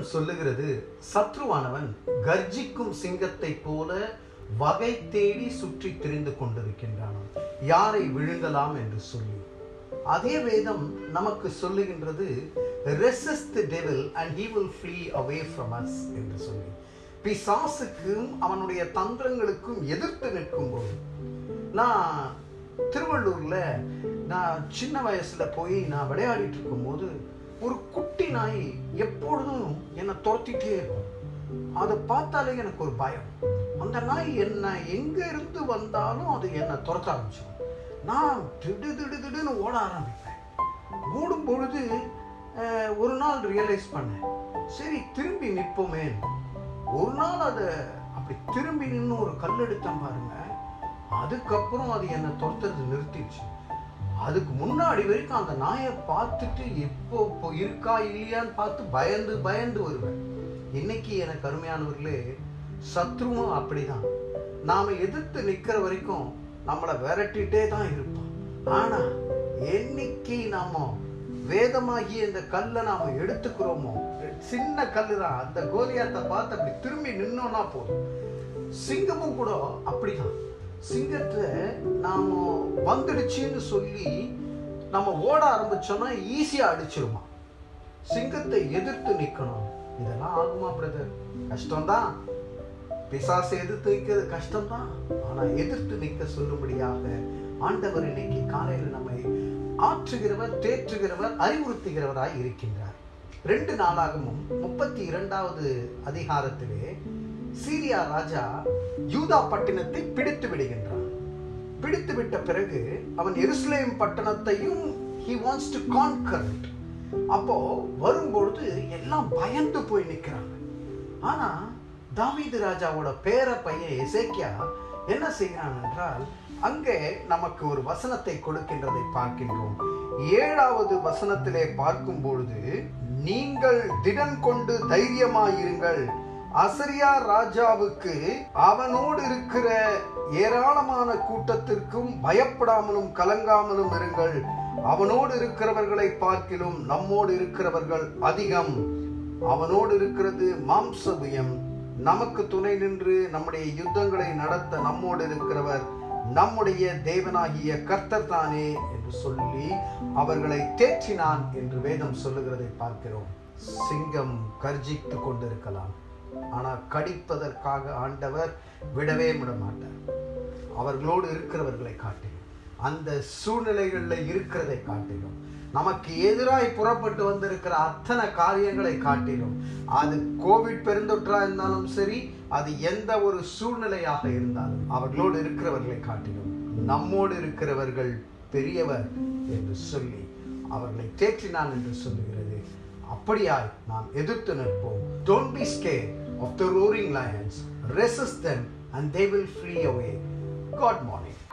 வேதம் சொல்லுகிறது, சத்ருவானவன் கர்ஜிக்கும் சிங்கத்தை போல வகை தேடி சுற்றி திரிந்து கொண்டிருக்கின்றான், யாரை விழுங்கலாம் என்று சொல்லி. அதே வேதம் நமக்கு சொல்லுகின்றது, resist the devil and he will flee away from us என்று சொல்லி. பிசாசுக்கும் அவனுடைய தந்திரங்களுக்கும் எதிர்த்து நிற்கும் போது, நான் திருவள்ளூர்ல நான் சின்ன வயசுல போய் நான் விளையாடிட்டு இருக்கும் போது ஒரு குட்டி நாய் எப்பொழுதும் என்னை துரத்திட்டே இருக்கும். அதை பார்த்தாலே எனக்கு ஒரு பயம். அந்த நாய் என்ன எங்க இருந்து வந்தாலும் அது என்னை துரத்த ஆரம்பிச்சிடும். நான் திடுன்னு ஓட ஆரம்பிப்பேன். ஓடும் பொழுது ஒரு நாள் ரியலைஸ் பண்ணேன், சரி திரும்பி நிற்போமே. ஒரு நாள் அதை அப்படி திரும்பி நின்று ஒரு கல் எடுத்தேன் பாருங்க. அதுக்கப்புறம் அது என்னை துரத்துறது நிறுத்திடுச்சு. அதுக்கு முன்னாடி வரைக்கும் அந்த நாயை பார்த்துட்டு எப்போ இருக்கா இல்லையான்னு பார்த்து பயந்து வருவேன். இன்னைக்கு எனக்கு அருமையானவர்களே, சத்ருவும் அப்படிதான். நாம எதிர்த்து நிற்கிற வரைக்கும் நம்மளை விரட்டிட்டே தான் இருப்போம். ஆனா என்னைக்கு நாம வேதமாகிய இந்த கல்லை நாம எடுத்துக்கிறோமோ, சின்ன கல்லு தான், அந்த கோலியாத்தை பார்த்து அப்படி திரும்பி நின்னோம்னா போதும். சிங்கமும் கூட அப்படிதான். சிங்கத்தை நாம வந்துடுச்சுன்னு சொல்லி நம்ம ஓட ஆரம்பிச்சோம்னா ஈஸியா அடிச்சிருமா. சிங்கத்தை எதிர்த்து நிக்கணும். இதெல்லாம் ஆகுமா பிரதர்? கஷ்டம்தான். பிசாசை எதிர்த்து நிற்கிறது கஷ்டம்தான். ஆனா எதிர்த்து நிற்க சொல்லும்படியாக ஆண்டவர் இன்னைக்கு காலையில் நம்மை ஆற்றுகிறவர், தேற்றுகிறவர், அறிவுறுத்துகிறவராய் இருக்கின்றார். 2 நாளாகமும் 32வது அதிகாரத்திலே சீரியா ராஜா யூதா பட்டணத்தை பிடித்து விடுகின்றான். பிடித்து விட்ட பிறகு அவன் எருசலேம் பட்டணத்தையும் he wants to conquer it. அப்போ வரும்பொழுது எல்லாம் பயந்து போய் நிற்கிறாங்க. ஆனா தாவீது ராஜாவோட பேர பையன் எசேக்கியா என்ன செய்கிறான் என்றால், அங்கே நமக்கு ஒரு வசனத்தை கொடுக்கின்றதை பார்க்கின்றோம். 7வது வசனத்திலே பார்க்கும் பொழுது, நீங்கள் திடன் கொண்டு தைரியமாயிருங்கள், அசரியா ராஜாவுக்கு அவனோடு இருக்கிற ஏராளமான கூட்டத்திற்கும் பயப்படாமலும் கலங்காமலும் இருங்கள். அவனோடு இருக்கிறவர்களை பார்க்கிலும் நம்மோடு இருக்கிறவர்கள் அதிகம். அவனோடு இருக்கிறது மாம்சபயம். நமக்கு துணை நின்று நம்முடைய யுத்தங்களை நடத்த நம்மோடு இருக்கிறவர் நம்முடைய தேவனாகிய கர்த்தர் தானே என்று சொல்லி அவர்களை தேற்றினான் என்று வேதம் சொல்லுகிறதை பார்க்கிறோம். சிங்கம் கர்ஜித்து கொண்டிருக்கலாம், ஆனா கடிப்பதற்காக ஆண்டவர் விடவே விட மாட்டார். அவர்களோடு இருக்கிறவர்களை காட்டிலும், அந்த சூழ்நிலைகளில் இருக்கிறதை காட்டிலும், நமக்கு எதிராய் புறப்பட்டு வந்திருக்கிற அத்தனை காரியங்களை காட்டிலும், அது கோவிட் பெருந்தொற்றா இருந்தாலும் சரி, அது எந்த ஒரு சூழ்நிலையாக இருந்தாலும், அவர்களோடு இருக்கிறவர்களை காட்டிலும் நம்மோடு இருக்கிறவர்கள் பெரியவர் என்று சொல்லி அவர்களை தேற்றினான் என்று சொல்லுகிறது. அப்படியாய் நாம் எதிர்த்து நிற்போம். Don't be scared of the roaring lions. Resist them and they will flee away. God morning.